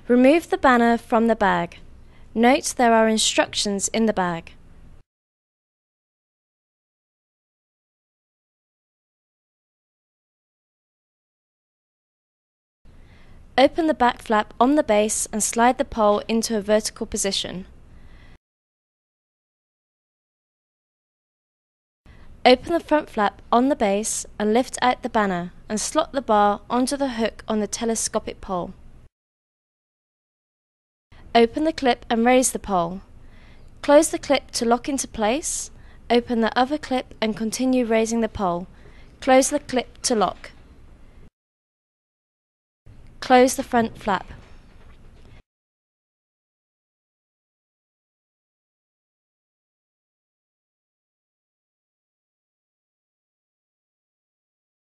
Remove the banner from the bag. Note there are instructions in the bag. Open the back flap on the base and slide the pole into a vertical position. Open the front flap on the base and lift out the banner and slot the bar onto the hook on the telescopic pole. Open the clip and raise the pole. Close the clip to lock into place. Open the other clip and continue raising the pole. Close the clip to lock. Close the front flap.